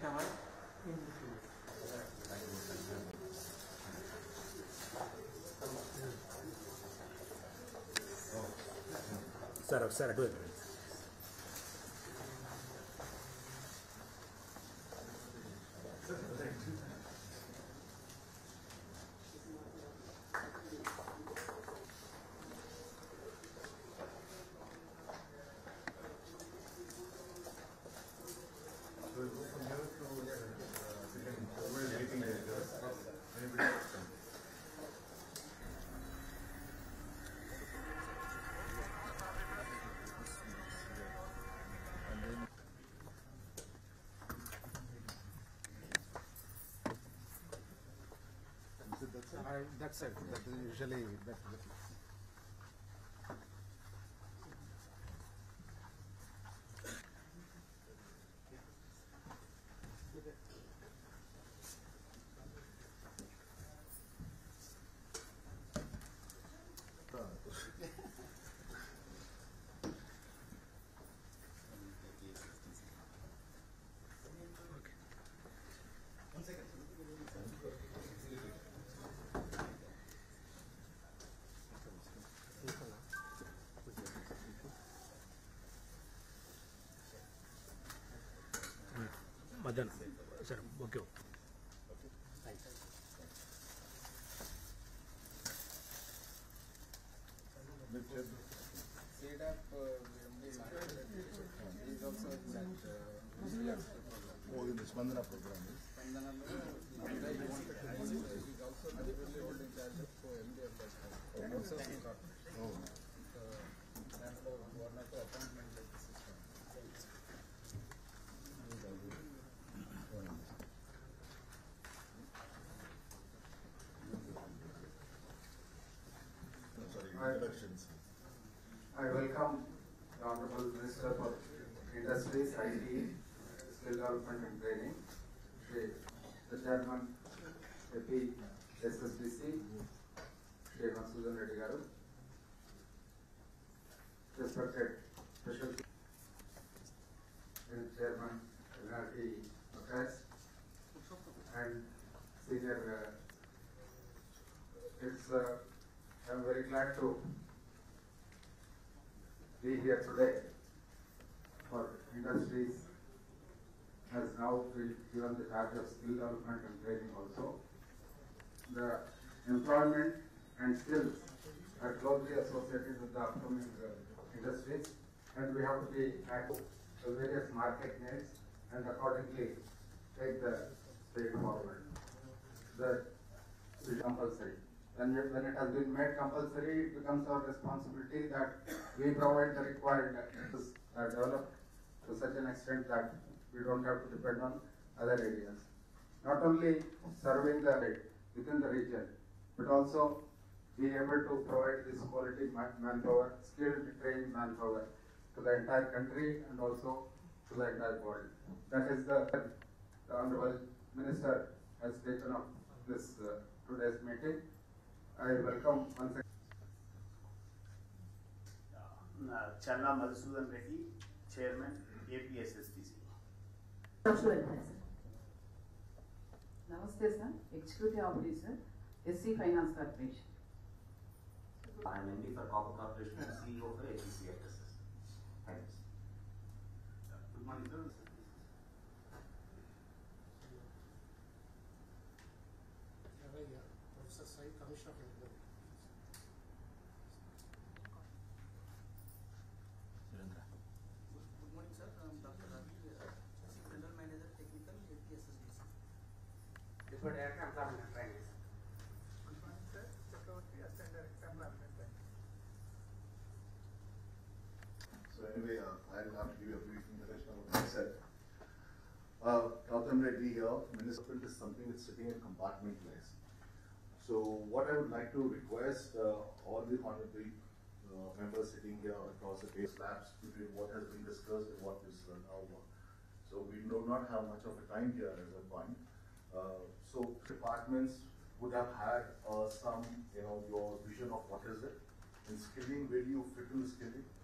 Come on. Sir, do it. That's it. That is usually that. Madan, sir, okay. is also that Oh, the Spandana program. Spandana he is also particularly holding charge of MD also Oh. one of the appointment system. Sorry, introductions. I welcome the Honorable Minister for Industries, IT, Skill Development and Training, the Chairman, AP, SSBC, Shri Mansudhan Reddy Garu, respected Special Chairman, NRT Affairs, and Senior, I'm very glad to be here today for Industries has now been given the charge of skill development and training also. The employment and skills are closely associated with the upcoming industries, and we have to be active to various market needs and accordingly take the state forward. That is compulsory. When it has been made compulsory, it becomes our responsibility that we provide the required developed to such an extent that we don't have to depend on other areas. Not only serving the within the region, but also be able to provide this quality manpower, skilled, trained manpower to the entire country and also to the entire world. That is the Honorable Minister has taken up this today's meeting. I welcome once again. Channa Madhusudan Reddy, Chairman, APSSTC. Namaste sir, Executive Officer, SC Finance Corporation. I am MD for Copper Corporation and CEO for APCFSS. Thanks. Good morning, sir. Professor Sai, Commissioner of India. Good morning, sir. I am Dr. Ravi, General Manager, Technical, APSSBC. Deputy Director, Employment and Training. Good morning, sir. Chakravarti, Assistant Director, Employment and Training. So anyway, I'll have to give you a brief introduction of myself. Gautam Reddy here. Minister is something that's sitting in compartmentalized. So what I would like to request all the honorable members sitting here across the base labs between what has been discussed and what is now. So we do not have much of a time here as a point. So departments would have had some, your vision of what is it. In skilling, where do you fit in skilling?